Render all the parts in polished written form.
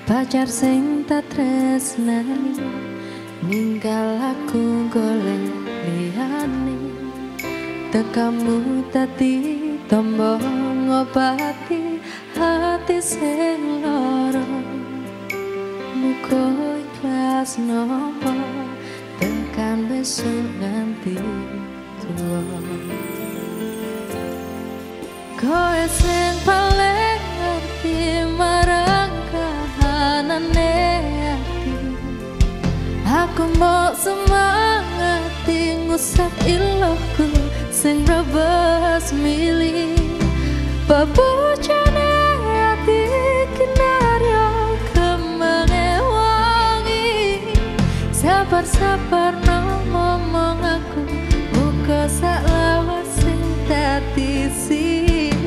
pacar sing tak tresnani ninggal aku golek liyane. Tekamu tadi tombo ngobati hati sing lara. Muga ikhlas nopo tekan besok nganti tua. Kowe sing paling ngerti marang kahanane ati. Aku mau semangati ngusap ilahku sing rebes milih. Pebujane ati kinaryo kemange wangi. Sabar-sabar no ngomong aku muka saklawas sing dadi siji.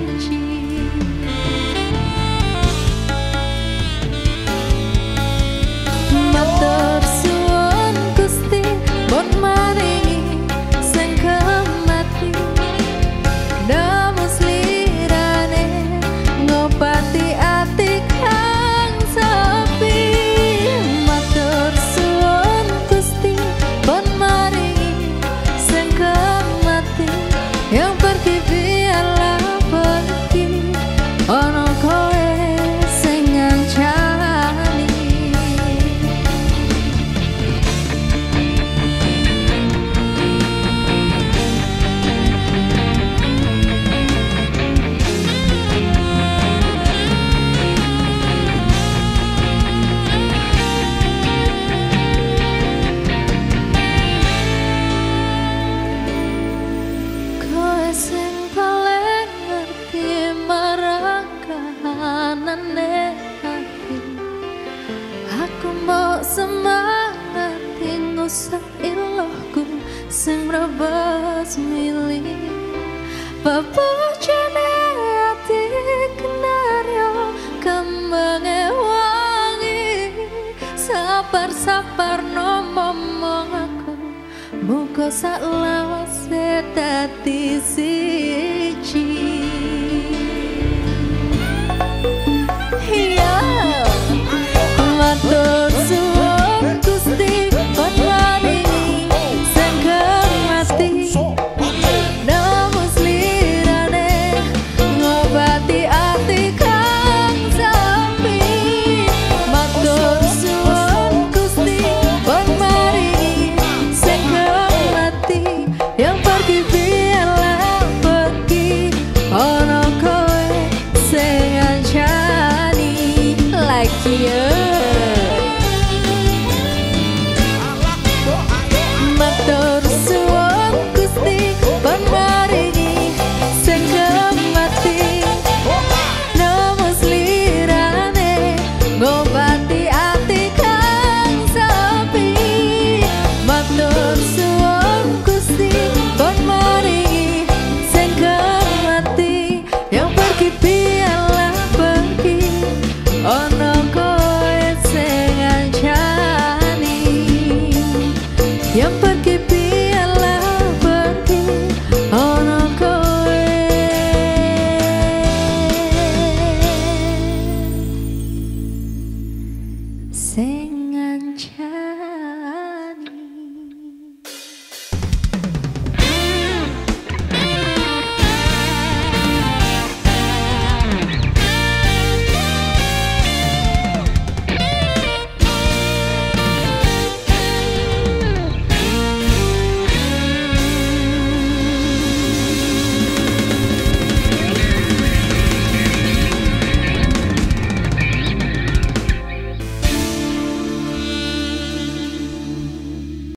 Matur suwun Gusti bon maringi sing kemati. Namus lirane ngobati ati kang sepi. Matur suwun Gusti bon maringi sing kemati. Yang pergi biarlah pergi, ono kowe sing ngancani. Kowe sing paling ngerti marang kahanane ati. Aku mau semangati ngusap ilahku sing rebes milih. Pebujane ati kenaryo kemange wangi. Sabar-sabar no momong aku muga saklawase dadi siji. Matur suwun Gusti bon maringi sing kemati. Namus lirane ngobati ati kang sepi. Matur suwun Gusti bon maringi sing kemati. Yang pergi biarlah pergi, ono kowe sing ngancani like you.